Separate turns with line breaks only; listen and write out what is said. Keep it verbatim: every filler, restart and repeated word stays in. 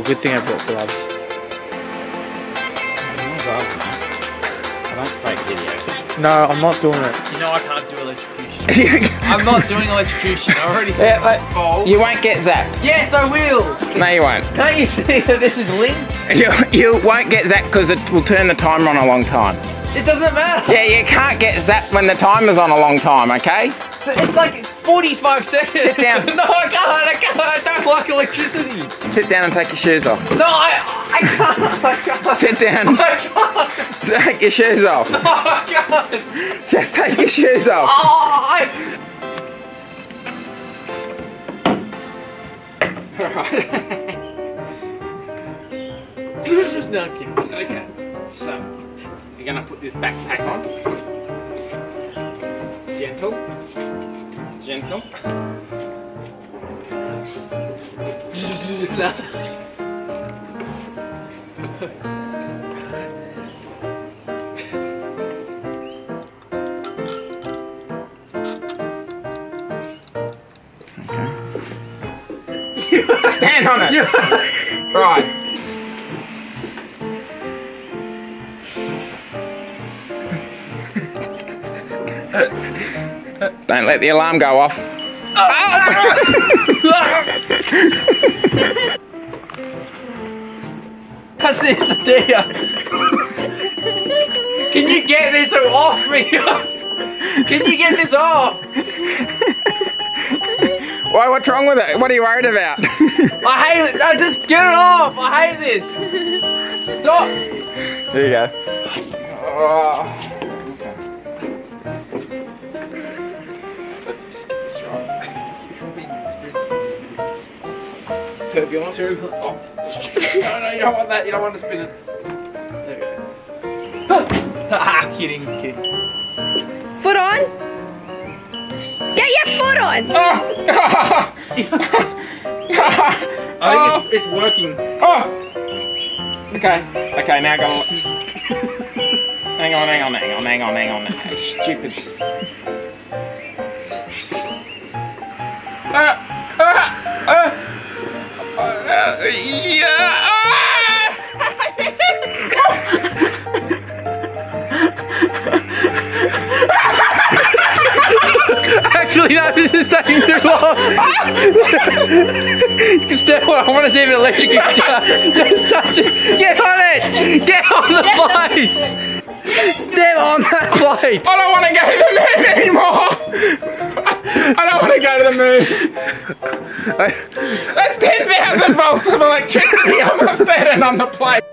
Well, good thing I brought gloves.
I don't fake videos.
No, I'm not doing it.
You know I can't do electrocution. I'm not doing electrocution. I already said
Yeah,
it's bold.
you won't get zapped.
Yes, I will.
No, you won't.
Can't you see that this is linked?
You, you won't get zapped because it will turn the timer on a long time.
It doesn't matter.
Yeah, you can't get zapped when the timer's on a long time, okay?
But it's like forty-five seconds.
Sit down.
No, I can't. I can't. I don't like electricity.
Sit down and take your shoes off.
No, I, I can't. I can't.
Sit down.
I can't.
Take your shoes off.
No, I can't.
Just take your shoes off.
Oh, I...
Alright. Okay, so you're gonna put this backpack on. Gentle. Gentle. Okay. Stand on it. Right. Don't let the alarm go off.
What's this idea? Can you get this off me? Can you get this off?
Why? What's wrong with it? What are you worried about?
I hate it. No, just get it off. I hate this. Stop.
There you go. Oh. Just get this right. Turbulence.
Turbulence. Oh. No, no, you don't want that. You don't want to spin it. There we go. Ah, kidding, kidding.
Foot on. Get your foot on.
Oh.
I think it's, it's working.
Oh. Okay. Okay. Now go. Hang on. Hang on. Hang on. Hang on. Hang on. Stupid. Uh, uh, uh, uh, yeah.
Actually, no, this is taking too long. Step on. I want to see if it electrocutes you. Just touch it. Get on it. Get on the plate. Step on that plate.
I don't want to go to the moon anymore. I don't want to go to the moon. That's ten thousand volts of electricity almost standing on the plate.